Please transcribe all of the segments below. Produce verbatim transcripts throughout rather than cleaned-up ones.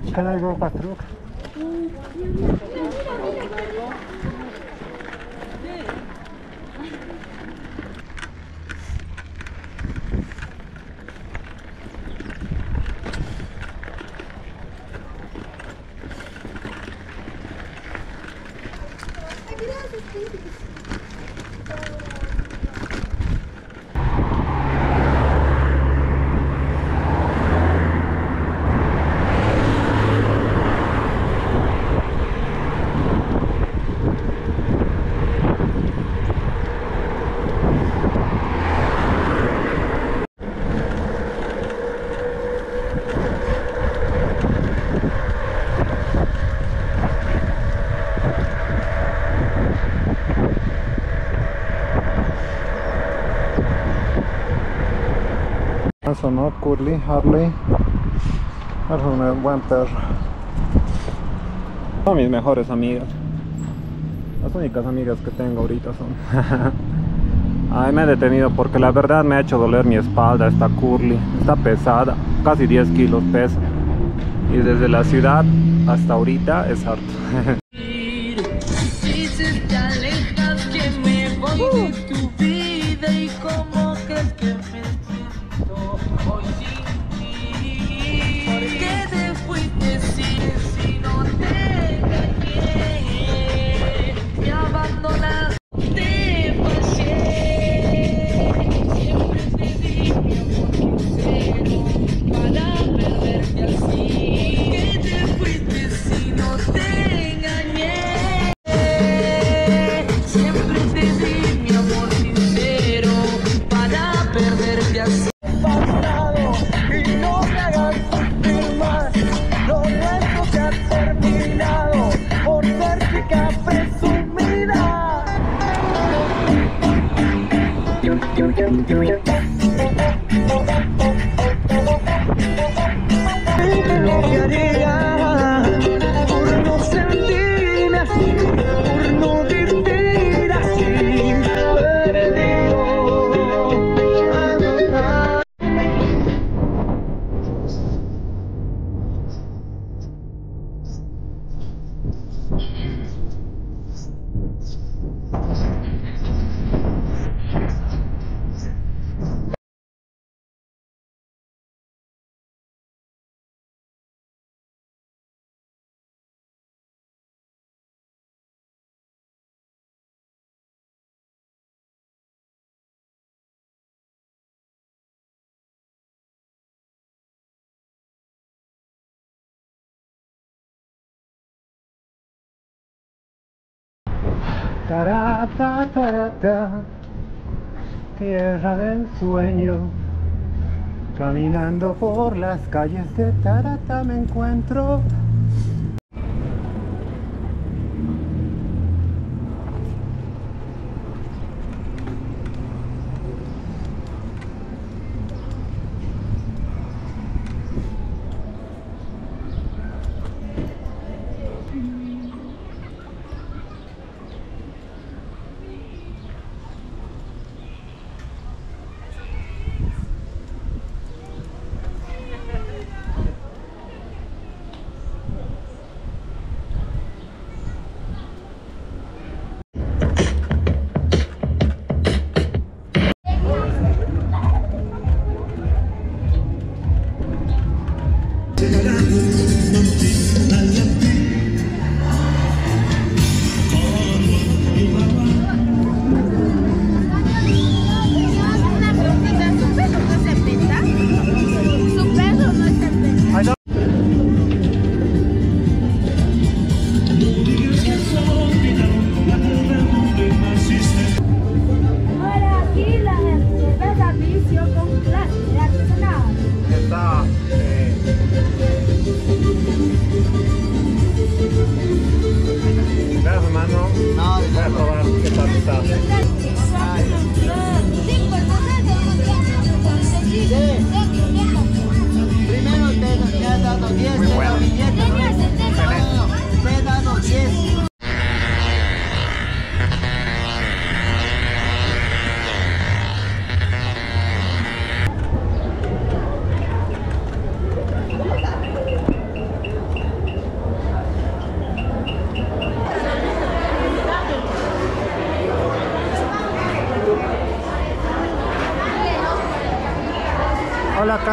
Can I go Patruk? Eso, ¿no? Curly, Harley. Es un buen perro. Son mis mejores amigas. Las únicas amigas que tengo ahorita son. Ay, me he detenido porque la verdad me ha hecho doler mi espalda esta Curly. Está pesada, casi diez kilos pesa. Y desde la ciudad hasta ahorita es harto. Tarata, tarata, tierra del sueño. Caminando por las calles de Tarata me encuentro.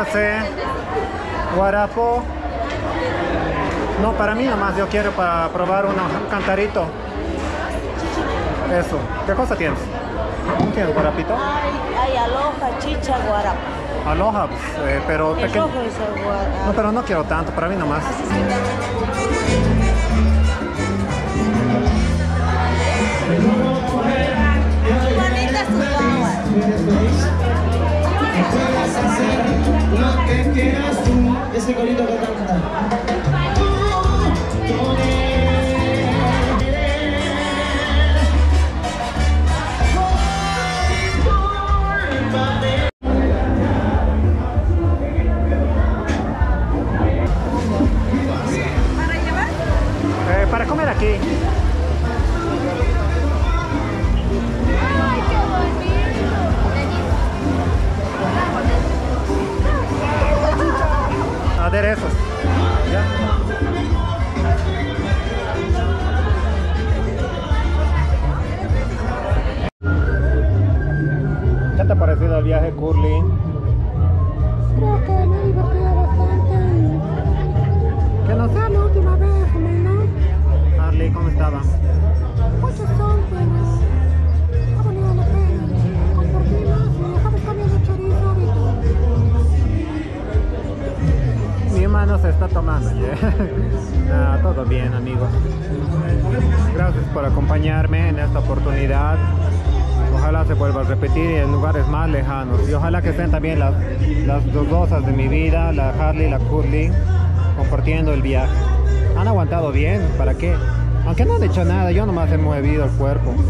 sé. Guarapo. No, para mí nomás, yo quiero para probar uno, un cantarito. Eso. ¿Qué cosa tienes? ¿Tienes guarapito? Hay, hay aloja, chicha, guarapo. Aloha, pues, eh, pero El pequeño. rojo es el guarapo. No, pero no quiero tanto, para mí nomás. Así se llama. Bonitas tus guaguas. Lo que quieras tú, ese corito que canta. ¿Para llevar? Eh, para comer aquí. ¡Ay, qué bonito! Aderezos. ¿Ya? ¿Qué te ha parecido el viaje, Curly? Creo que me he divertido bastante. Que no Sea la última vez, ¿no? Harley, ¿cómo estaba? Muchos son, pero ha valido la pena. Compartimos y dejamos comiendo chorizo ahorita. Mi hermano se está tomando, ¿ya? Ah, todo bien, amigos. Gracias por acompañarme en esta oportunidad. Ojalá se vuelva a repetir en lugares más lejanos. Y ojalá que estén también las, las dos dosas de mi vida, la Harley y la Curly, compartiendo el viaje. Han aguantado bien, ¿para qué? Aunque no han hecho nada, yo nomás he movido el cuerpo.